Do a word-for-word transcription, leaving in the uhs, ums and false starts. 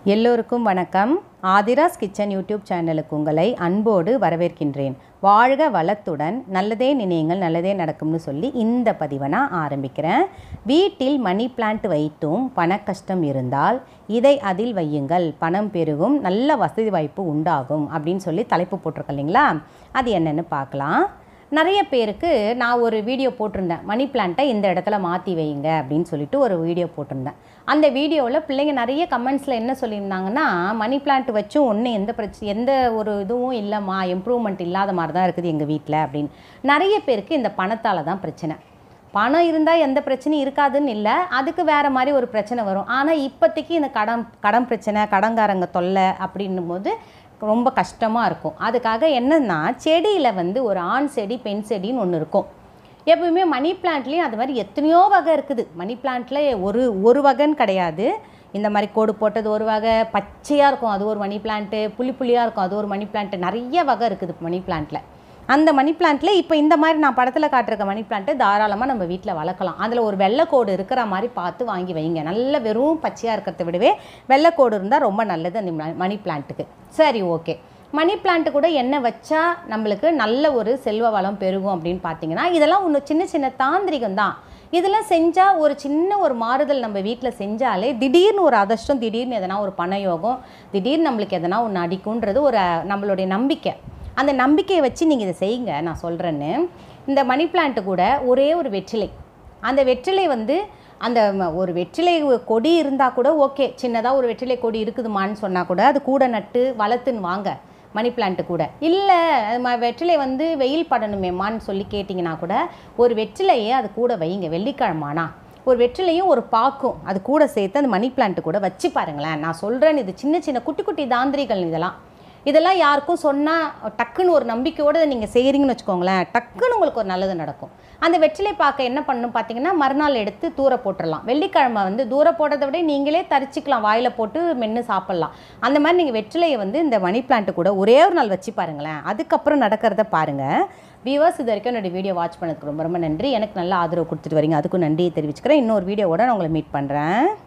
எல்லோருக்கும் வணக்கம். Aadhira's kitchen YouTube சேனலுக்கு உங்களை அன்போடு வரவேற்கின்றேன். வாழ்க வளத்துடன், நல்லதே நினையுங்கள் நல்லதே நடக்கும்னு சொல்லி இந்த பதிவை நான் ஆரம்பிக்கிறேன். வீட்டில் மணி பிளான்ட் வைத்தும் பண கஷ்டம் இருந்தால் இதை அதில் வையுங்கள், பணம் பெருகும், நல்ல வசதி வாய்ப்பு உண்டாகும் அப்படின்னு சொல்லி தலைப்பு போட்டிருக்கேன் இல்லைங்களா? அது என்னென்னு பார்க்கலாம். நிறைய பேருக்கு நான் ஒரு வீடியோ போட்டிருந்தேன், மணி பிளான்ட்டை இந்த இடத்துல மாற்றி வைங்க அப்படின்னு சொல்லிட்டு ஒரு வீடியோ போட்டிருந்தேன். அந்த வீடியோவில் பிள்ளைங்க நிறைய கமெண்ட்ஸில் என்ன சொல்லியிருந்தாங்கன்னா, மணி பிளான்ட் வச்சும் ஒன்றும் எந்த பிரச்சனை எந்த ஒரு இதுவும் இல்லைம்மா, இம்ப்ரூவ்மெண்ட் இல்லாத மாதிரி தான் இருக்குது எங்கள் வீட்டில் அப்படின்னு. நிறைய பேருக்கு இந்த பணத்தால் தான் பிரச்சனை. பணம் இருந்தால் எந்த பிரச்சனையும் இருக்காதுன்னு இல்லை, அதுக்கு வேறு மாதிரி ஒரு பிரச்சனை வரும். ஆனால் இப்போதைக்கு இந்த கடன் கடன் பிரச்சனை, கடன்காரங்க தொல்லை அப்படின்னும் போது ரொம்ப கஷ்டமாக இருக்கும். அதுக்காக என்னென்னா, செடியில் வந்து ஒரு ஆண் செடி பெண் செடின்னு ஒன்று இருக்கும். எப்பவுமே மணி பிளான்ட்லேயும் அது மாதிரி எத்தனையோ வகை இருக்குது. மணி பிளான்ட்டில் ஒரு ஒரு வகைன்னு கிடையாது. இந்த மாதிரி கோடு போட்டது ஒரு வகை, பச்சையாக இருக்கும் அது ஒரு மணி பிளான்ட்டு, புளி புளியாக இருக்கும் அது ஒரு மணி பிளான்ட்டு, நிறைய வகை இருக்குது மணி பிளான்ட்டில். அந்த மணி பிளான்ட்டில் இப்போ இந்த மாதிரி நான் படத்தில் காட்டிருக்க மணி பிளான்ட்டு தாராளமாக நம்ம வீட்டில் வளர்க்கலாம். அதில் ஒரு வெள்ளைக்கோடு இருக்கிற மாதிரி பார்த்து வாங்கி வைங்க. நல்ல வெறும் பச்சையாக இருக்கிறத விடவே வெள்ளைக்கோடு இருந்தால் ரொம்ப நல்லது அந்த மணி பிளான்ட்டுக்கு. சரி, ஓகே. மணி பிளான்ட்டு கூட என்ன வச்சா நம்மளுக்கு நல்ல ஒரு செல்வ வளம் பெருகும் அப்படின்னு பார்த்தீங்கன்னா, இதெல்லாம் ஒன்று சின்ன சின்ன தாந்திரிகம் தான். இதெல்லாம் செஞ்சால் ஒரு சின்ன ஒரு மாறுதல் நம்ம வீட்டில் செஞ்சாலே திடீர்னு ஒரு அதிர்ஷ்டம், திடீர்னு எதனா ஒரு பணயோகம், திடீர்னு நம்மளுக்கு எதனா ஒன்று அடிக்குன்றது ஒரு நம்மளுடைய நம்பிக்கை. அந்த நம்பிக்கையை வச்சு நீங்கள் இதை செய்யுங்க. நான் சொல்கிறேன்னு, இந்த மணி பிளான்ட்டு கூட ஒரே ஒரு வெற்றிலை, அந்த வெற்றிலை வந்து அந்த ஒரு வெற்றிலை கொடி இருந்தால் கூட ஓகே, சின்னதாக ஒரு வெற்றிலை கொடி இருக்குதுமான்னு சொன்னால் கூட அது கூட நட்டு வளர்த்துன்னு வாங்க. மணி பிளான்ட்டு கூட இல்லை, வெற்றிலை வந்து வெயில் படணுமேம்மான்னு சொல்லி கேட்டிங்கன்னா கூட ஒரு வெற்றிலையே அது கூட வைங்க. வெள்ளிக்கிழமானா ஒரு வெற்றிலையும் ஒரு பாக்கும் அது கூட சேர்த்து அந்த மணி பிளான்ட்டு கூட வச்சு பாருங்களேன். நான் சொல்கிறேன்னு, இது சின்ன சின்ன குட்டி குட்டி தாந்திரிகள். இதெல்லாம் இதெல்லாம் யாருக்கும் சொன்னால் டக்குன்னு ஒரு நம்பிக்கையோடு நீங்கள் செய்கிறீங்கன்னு வச்சுக்கோங்களேன், டக்குன்னு உங்களுக்கு ஒரு நல்லது நடக்கும். அந்த வெற்றிலை பார்க்க என்ன பண்ணணும் பார்த்தீங்கன்னா, மறுநாள் எடுத்து தூர போட்டுடலாம். வெள்ளிக்கிழமை வந்து தூர போடுறதை விட நீங்களே தரிச்சிக்கலாம், வாயில் போட்டு மென்று சாப்பிட்லாம். அந்த மாதிரி நீங்கள் வெற்றிலையை வந்து இந்த மணி பிளான்ட்டு கூட ஒரே ஒரு நாள் வச்சு பாருங்களேன், அதுக்கப்புறம் நடக்கிறத பாருங்கள். வியூவர்ஸ், இது வரைக்கும் என்னோடய வீடியோ வாட்ச் பண்ணதுக்கு ரொம்ப ரொம்ப நன்றி. எனக்கு நல்ல ஆதரவு கொடுத்துட்டு வரீங்க, அதுக்கும் நன்றியை தெரிவிச்சுக்கிறேன். இன்னொரு வீடியோவோட நான் உங்களை மீட் பண்ணுறேன்.